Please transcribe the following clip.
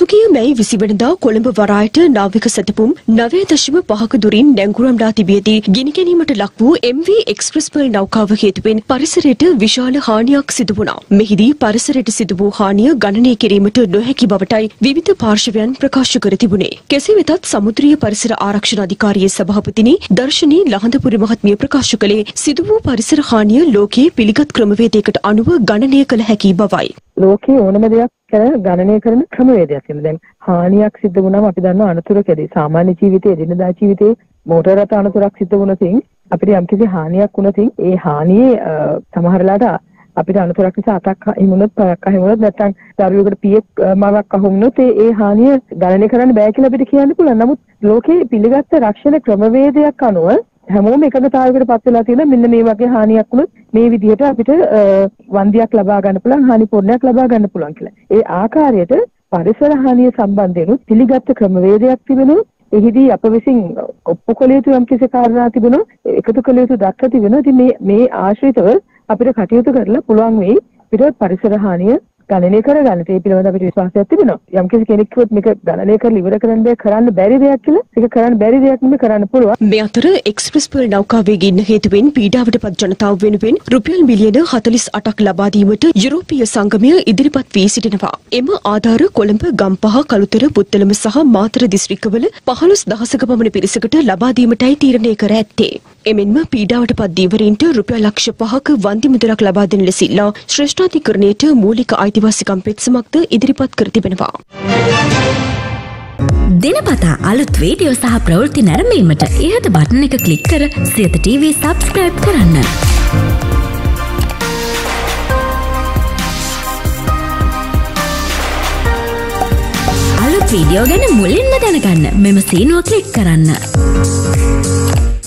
පසුගිය මැයි 20 වෙනිදා කොළඹ වරායට නාවික සැතපුම් 9.5ක දුරින් නැංගුරම්ලා තිබියදී ගිනි ගැනීමට ලක් වූ MV එක්ස්ප්‍රස් පර්ල් නෞකාව හේතුවෙන් පරිසරයට විශාල හානියක් සිදු වුණා. මෙහිදී පරිසරයට සිදු වූ හානිය ගණනය කිරීමට නොහැකි බවටයි විවිධ පාර්ශවයන් ප්‍රකාශ කර තිබුණේ. කෙසේ වෙතත් සමුද්‍රීය පරිසර ආරක්ෂණ අධිකාරියේ සභාපතිනි දර්ශනී ලහඳපුරි මහත්මිය ප්‍රකාශ කළේ සිදු වූ පරිසර හානිය ලෝකයේ පිළිගත් ක්‍රමවේදයකට අනුව ගණනය කළ හැකි බවයි. ලෝකයේ ඕනම දෙයක් ගණනය කරන ක්‍රමවේදයක් තියෙනවා. දැන් හානියක් සිද්ධ වුණාම අපි දන්නවා අනතුරකදී සාමාන්‍ය ජීවිතයේ එදිනදා ජීවිතයේ මෝටර රථ අනතුරක් සිද්ධ වුණොතින් අපිට යම්කිසි හානියක් වුණොතින් ඒ හානියේ සමහරලාට අපිට අනතුරක් නිසා අතක් හිමුනොත් පයක් හිමුනොත් නැත්නම් දරුවෙකුට පියෙක් මවක් අහුනොත් ඒ හානිය ගණනය කරන්න බෑ කියලා අපිට කියන්න පුළුවන්. නමුත් ලෝකයේ පිළිගත් රක්ෂණ ක්‍රමවේදයක් අනුව හැමෝම එකඟතාවයකට පත් වෙලා තියෙන මෙන්න මේ වගේ හානියක් වුණොත් මේ විදිහට අපිට වන්දියක් ලබා ගන්න පුළුවන්, හානි පොරණයක් ලබා ගන්න පුළුවන් කියලා. ඒ ආකාරයට පරිසර හානිය සම්බන්ධයෙන් පිළිගත් ක්‍රමවේදයක් තිබෙනවා. එහිදී අප විසින් ඔප්පු කළ යුතු යම් කිසි කාරණා තිබෙනවා, එකතු කළ යුතු දක්ෂ තිබෙනවා. ඉතින් මේ ආශ්‍රිතව අපිට කටයුතු කරලා පුළුවන් වෙයි අපිට පරිසර හානිය ගණනය කරගන්න. ඒ පිළිබඳව අපිට විශ්වාසයක් තිබෙනවා. යම් කිසි කෙනෙක් කිව්වොත් මේක ගණනය කරලා ඉවර කරන්න බැරි දෙයක් කියලා, ඒක කරන්න බැරි දෙයක් නෙමෙයි, කරන්න පුළුවන්. මේ අතර එක්ස්ප්‍රස් පර්ල් නෞකාවේ ගින්න හේතුවෙන් පීඩාවටපත් ජනතාව වෙනුවෙන් රුපියල් මිලියන 48ක් ලබා දීමට යුරෝපීය සංගමය ඉදිරිපත් වී සිටිනවා. එම ආධාර කොළඹ, ගම්පහ, කළුතර, පුත්තලම සහ මාතර දිස්ත්‍රික්කවල 15000ක පමණ පිරිසකට ලබා දීමටයි තීරණය කර ඇත්තේ. එමෙන්ම පීඩාවටපත් දීවරීන්ට රුපියල් ලක්ෂ 5ක වන්දි මුදලක් ලබා දෙන ලෙස ඉල්ලා ශ්‍රේෂ්ඨාධිකරණයට මූලික අයිතිවාසිකම් පෙත්සමක්ද ඉදිරිපත් කර තිබෙනවා. දිනපතා අලුත් වීඩියෝ සහ ප්‍රවෘත්ති නැරඹීමට ඉහත බටන් එක ක්ලික් කර සියත TV සබ්ස්ක්‍රයිබ් කරන්න. අලුත් වීඩියෝ ගැන මුලින්ම දැනගන්න මෙම සීනුව ක්ලික් කරන්න.